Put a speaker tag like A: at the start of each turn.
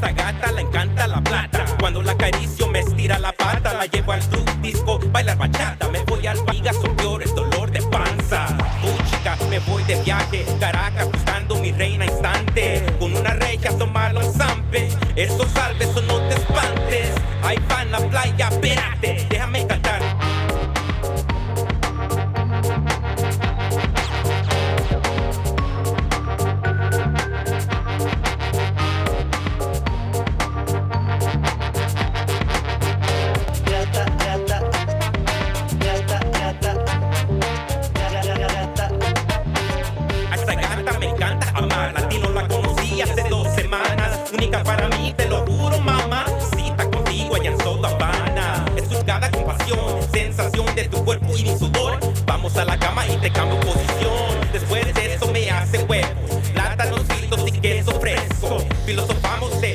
A: esta gata le encanta la plata. Cuando la acaricio me estira la pata. La llevo al club disco, bailar bachata. Me voy al Vigas o peor, el dolor de panza. Chica, me voy de viaje, Caracas buscando mi reina instante. Con una regia tomarlo en zampe. Eso salve, eso no te espantes. Ahí va en la playa, espérate, déjame cantar. Única para mí, te lo juro, mamá. Cita contigo allá en Soda Habana. Es juzgada con pasión, sensación de tu cuerpo y mi sudor. Vamos a la cama y te cambio posición. Después de eso me hace huevos, plátanos fritos y queso fresco. Filosofamos de